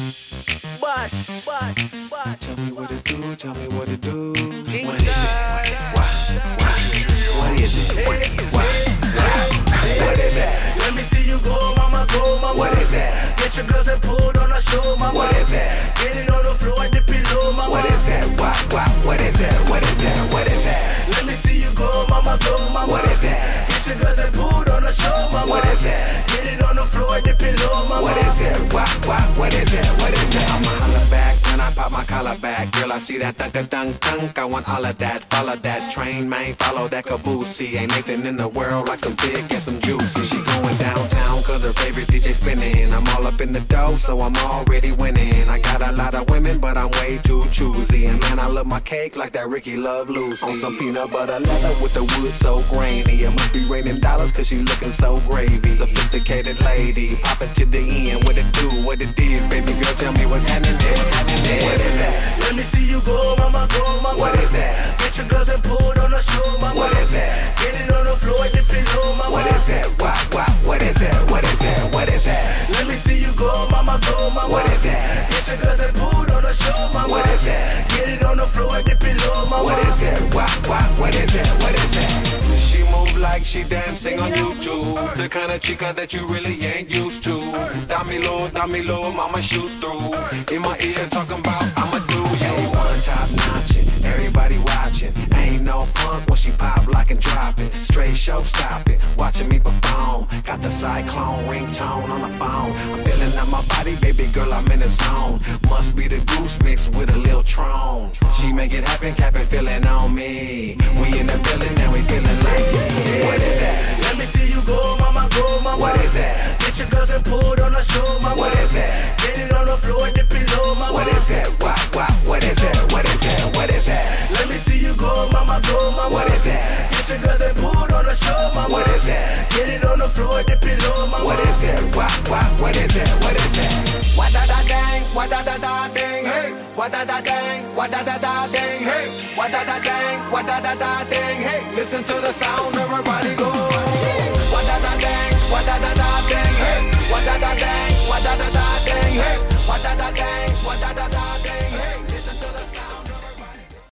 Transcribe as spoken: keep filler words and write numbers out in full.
Bus, bus, bus. Tell me what it do, tell me what it do. King What is it? Sky. Why? Why? What is it? Why? Why? What is it? Let me see you go, mama, go, mama. What is that? Get your girls and pull on the show, mama. What is that? Get it on the floor at the pillow, mama. What is that? Why? Why? What is that? What is that? What is that? Let me see you go, mama, go, mama. What is that? Get your girls and pull on the show, mama. What is that? Get it on the floor at the pillow, mama. What is that? Why? Why? What is that? What is that? I'ma holla back when I pop my collar back. Girl, I see that thunk a dunk dunk. I want all of that. Follow that train, man. Follow that caboose. Ain't nothing in the world like some thick and some juicy. She going downtown cause her favorite D J spinning. I'm all up in the dough, so I'm already winning. I got a lot of women, but I'm way too choosy. And man, I love my cake like that Ricky love Lucy. On some peanut butter leather with the wood so grainy. It must be raining dollars cause she looking so gravy. Sophisticated lady, pop it to the end. What it do, what it is, baby girl, tell me what's happening there. What's happening there? What is that? Let me see you go, mama, go, mama. What is that? Get your girls and pull on the show, mama. What is that? Get it on the floor at the pillow, mama. What is that? Why? Why? What is that? What is that? What is that? Let me see you go, mama, go, mama. What is that? Get your girls and pull on the show, mama. What is that? Get it on the floor at the pillow, mama. What is that? Why? Why? What is that? What is that? She move like she dancing on YouTube. The kind of chica that you really ain't used to. Dame low, dame low, mama shoot through. In my ear talking about I'ma do you. One top notching, everybody watching. Ain't no punk when she pop, lock and drop it. Straight show stopping, watching me perform. Got the cyclone ringtone on the phone. I'm feeling out my body, baby girl, I'm in the zone. Must be the goose mixed with a little Tron. She make it happen, capping, feeling on me. We in the building and we feeling like yeah. What is that? Let me see you go, mama, go, mama. What is that? Get your girls and pull on the show, mama. What is that? Get it on the floor at the pillow, mama. What is that? Why? Why? What is that? What is that? What is that? Let me see you go, mama, go, mama. What is that? Get your girls and pull on the show, mama. What is that? Get it on the floor at the pillow, mama. What is that? Why? Why? What is that? What is that? What da da dang? What da da da dang? Hey! What da da dang? What da da da dang? Hey! What da da dang? What da da da dang? Hey! Listen to the sound, everybody go.